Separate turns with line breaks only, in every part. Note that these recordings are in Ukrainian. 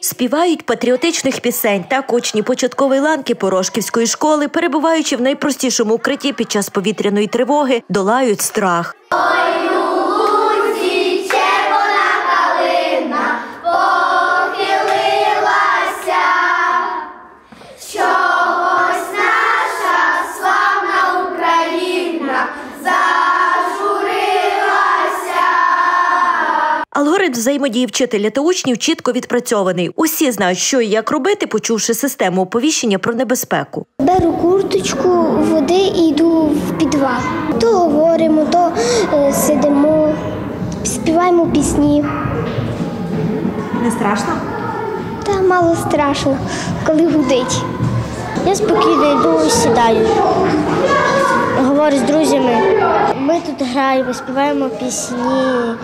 Співають патріотичних пісень. Так учні початкової ланки Порошківської школи, перебуваючи в найпростішому укритті під час повітряної тривоги, долають страх. Алгоритм взаємодії вчителя та учнів чітко відпрацьований. Усі знають, що і як робити, почувши систему оповіщення про небезпеку.
Беру курточку, води і йду в підвал. То говоримо, то сидимо, співаємо пісні.
Не страшно?
Та мало страшно, коли гудить. Я спокійно йду, сідаю, говорю з друзями. Ми тут граємо, співаємо пісні.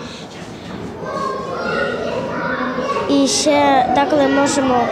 І ще деколи можемо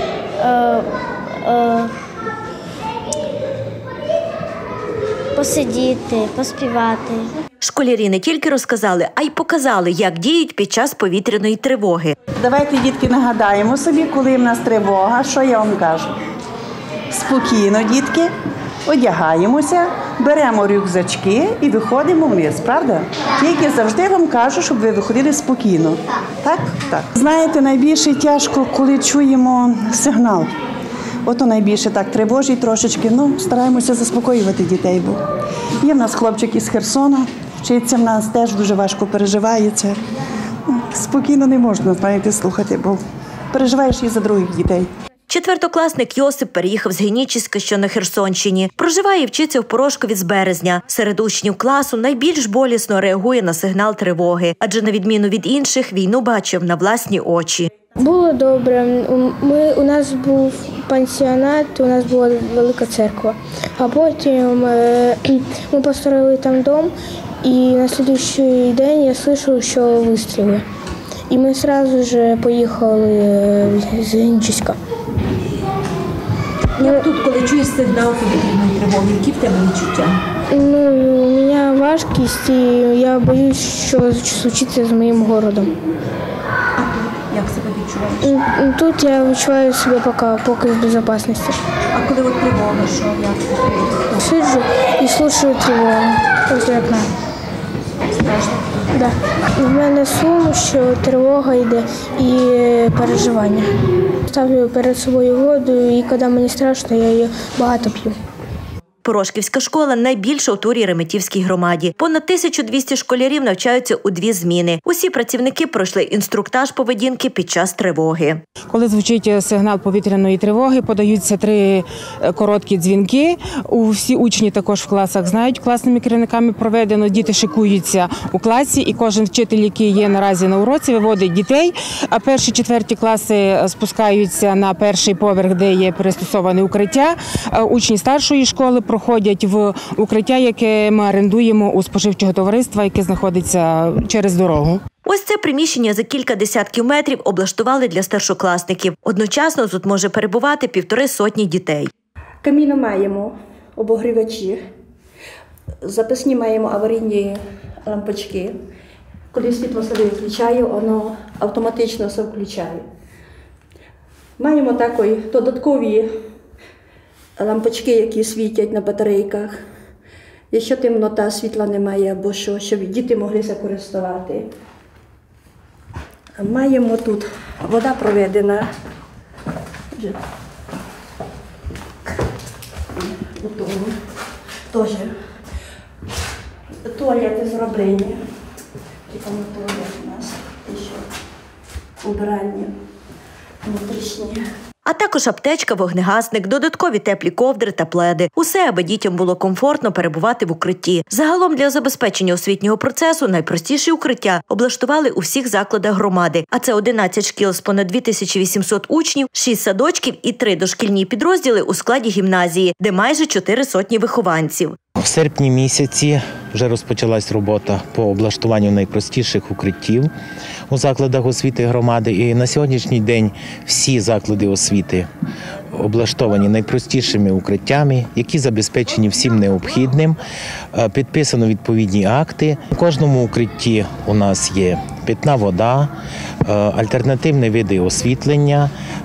посидіти, поспівати.
Школярі не тільки розказали, а й показали, як діють під час повітряної тривоги.
Давайте, дітки, нагадаємо собі, коли в нас тривога, що я вам кажу. Спокійно, дітки, одягаємося, беремо рюкзачки і виходимо вниз, правда? Тільки завжди вам кажу, щоб ви виходили спокійно. Так? Так. Знаєте, найбільше тяжко, коли чуємо сигнал. Ото найбільше так тривожить трошечки, стараємося заспокоювати дітей. Бо є в нас хлопчик із Херсона, вчиться в нас, теж дуже важко переживає це. Спокійно не можна, знаєте, слухати, бо переживаєш і за других дітей.
Четвертокласник Йосип переїхав з Генічеська, що на Херсонщині. Проживає і вчиться в Порошкові з березня. Серед учнів класу найбільш болісно реагує на сигнал тривоги. Адже на відміну від інших, війну бачив на власні очі.
Було добре. У нас був пансіонат, у нас була велика церква. А потім ми построїли там дом, і на наступний день я чув, що вистріли. І ми одразу ж поїхали з Генічеська.
Тут, коли чуєш сигнал повітряної тривоги, які в тебе відчуття?
У мене важкість, і я боюсь, що случиться з моїм городом.
А тут як себе відчуваєш?
Тут я відчуваю себе поки в безпечності.
А коли от тривога, що як?
Сиджу і слухаю тривогу ось вікна.
Страшно?
Так. В мене сум, що тривога йде і переживання. Ставлю перед собою воду, і коли мені страшно, я її багато п'ю.
Порошківська школа – найбільша у Турі Реметівській громаді. Понад 1200 школярів навчаються у 2 зміни. Усі працівники пройшли інструктаж поведінки під час тривоги.
Коли звучить сигнал повітряної тривоги, подаються 3 короткі дзвінки. Всі учні також в класах знають, класними керівниками проведено. Діти шикуються у класі, і кожен вчитель, який є наразі на уроці, виводить дітей. А 1-4 класи спускаються на 1-й поверх, де є пристосоване укриття. Учні старшої школи проходять в укриття, яке ми орендуємо у споживчого товариства, яке знаходиться через дорогу.
Ось це приміщення за кілька десятків метрів облаштували для старшокласників. Одночасно тут може перебувати 150 дітей.
Каміни маємо, обогрівачі, запасні маємо аварійні лампочки. Коли світло себе включає, воно автоматично все включає. Маємо також додаткові лампочки, які світять на батарейках. Якщо темнота, світла немає, або що, щоб діти моглися користувати. Маємо тут вода проведена. Теж туалети зроблені. Туалет у нас ще убиральні внутрішні.
А також аптечка, вогнегасник, додаткові теплі ковдри та пледи. Усе, аби дітям було комфортно перебувати в укритті. Загалом для забезпечення освітнього процесу найпростіші укриття облаштували у всіх закладах громади. А це 11 шкіл з понад 2800 учнів, 6 садочків і 3 дошкільні підрозділи у складі гімназії, де майже 400 вихованців.
В серпні місяці вже розпочалась робота по облаштуванню найпростіших укриттів у закладах освіти громади. І на сьогоднішній день всі заклади освіти облаштовані найпростішими укриттями, які забезпечені всім необхідним. Підписано відповідні акти. У кожному укритті у нас є питна вода, альтернативні види освітлення,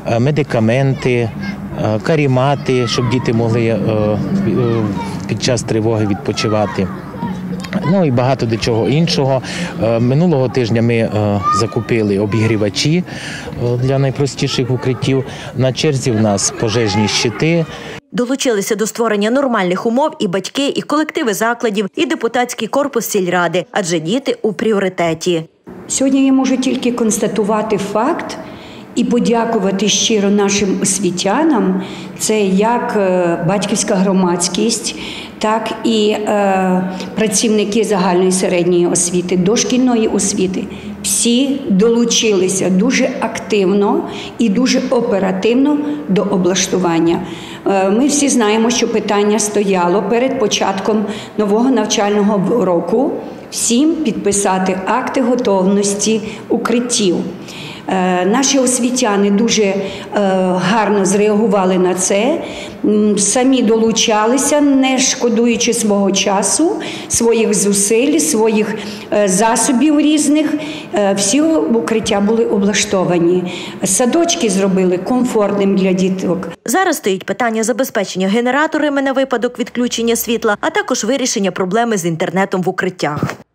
медикаменти, карімати, щоб діти могли під час тривоги відпочивати. Ну і багато до чого іншого. Минулого тижня ми закупили обігрівачі для найпростіших укриттів. На черзі в нас пожежні щити.
Долучилися до створення нормальних умов і батьки, і колективи закладів, і депутатський корпус сільради, адже діти у пріоритеті.
Сьогодні я можу тільки констатувати факт і подякувати щиро нашим освітянам. Це як батьківська громадськість, так і працівники загальної середньої освіти, дошкільної освіти. Всі долучилися дуже активно і дуже оперативно до облаштування. Ми всі знаємо, що питання стояло перед початком нового навчального року всім підписати акти готовності укриттів. Наші освітяни дуже гарно зреагували на це, самі долучалися, не шкодуючи свого часу, своїх зусиль, своїх засобів різних. Всі укриття були облаштовані. Садочки зробили комфортним для діток.
Зараз стоїть питання забезпечення генераторами на випадок відключення світла, а також вирішення проблеми з інтернетом в укриттях.